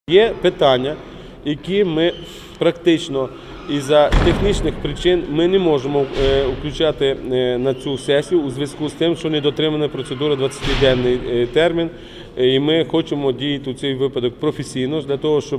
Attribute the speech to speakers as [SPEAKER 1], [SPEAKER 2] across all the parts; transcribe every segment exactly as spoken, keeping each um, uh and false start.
[SPEAKER 1] Є питання, які ми практично із-за технічних причин ми не можемо включати на цю сесію у зв'язку з тим, що не дотримана процедура двадцятиденний термін. І ми хочемо діяти у цей випадок професійно, для того, щоб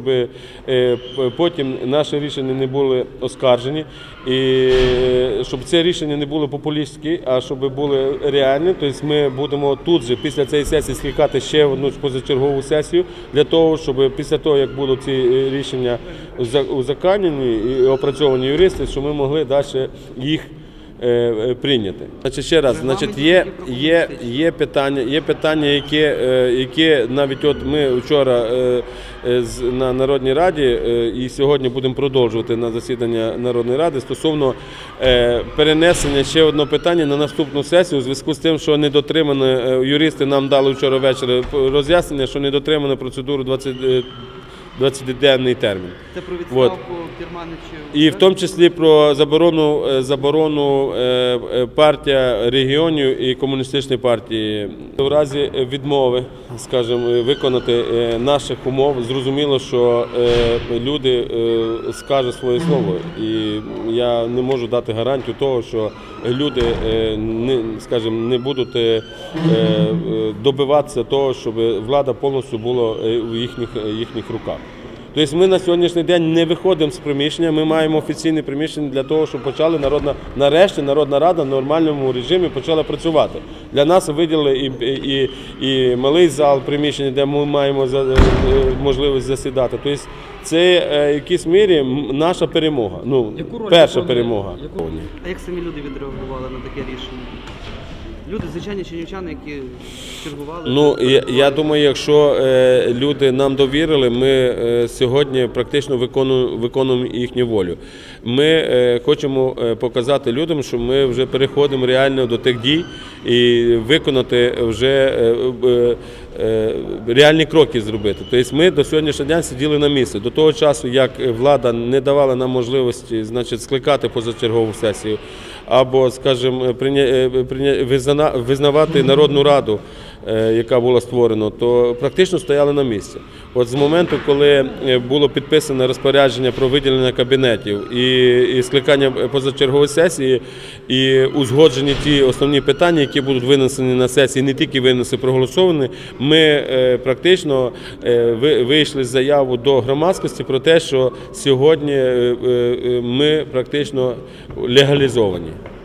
[SPEAKER 1] потім наші рішення не були оскаржені, і щоб це рішення не було популістське, а щоб були реальні. Тобто ми будемо тут же після цієї сесії скликати ще одну позачергову сесію, для того, щоб після того, як будуть ці рішення узаконені і опрацьовані юристи, щоб ми могли далі їх прийняти. Значить, ще раз, значить, є, є, є питання, є питання, які, які навіть от ми вчора на Народній Раді і сьогодні будемо продовжувати на засідання Народної Ради стосовно перенесення ще одного питання на наступну сесію у зв'язку з тим, що не дотримано, юристи нам дали вчора ввечері роз'яснення, що не дотримано процедуру двадцятиденний термін.
[SPEAKER 2] Це про відставку Керманича?
[SPEAKER 1] І в тому числі про заборону, заборону партія регіонів і комуністичної партії. В разі відмови, скажімо, виконати наших умов, зрозуміло, що люди скажуть своє слово. І я не можу дати гарантію того, що люди, скажімо, не будуть добиватися того, щоб влада повністю була в їхніх, їхніх руках. Тобто ми на сьогоднішній день не виходимо з приміщення, ми маємо офіційне приміщення для того, щоб почали народна, нарешті Народна Рада в нормальному режимі почала працювати. Для нас виділили і, і, і малий зал приміщення, де ми маємо можливість засідати. Тобто це в якійсь мірі наша перемога, ну, перша перемога.
[SPEAKER 2] А як самі люди відреагували на таке рішення? Люди, звичайні чернівчани, які чергували?
[SPEAKER 1] Ну, я, я думаю, якщо е, люди нам довірили, ми е, сьогодні практично виконуємо, виконуємо їхню волю. Ми е, хочемо показати людям, що ми вже переходимо реально до тих дій і виконати вже е, е, реальні кроки зробити. Тобто ми до сьогоднішнього дня сиділи на місці. До того часу, як влада не давала нам можливості, значить, скликати позачергову сесію, або, скажімо, визнавати Народну Раду, яка була створена, то практично стояли на місці. От з моменту, коли було підписане розпорядження про виділення кабінетів і, і скликання позачергової сесії, і узгоджені ті основні питання, які будуть винесені на сесії, не тільки винесені, проголосовані, ми практично вийшли з заяву до громадськості про те, що сьогодні ми практично легалізовані.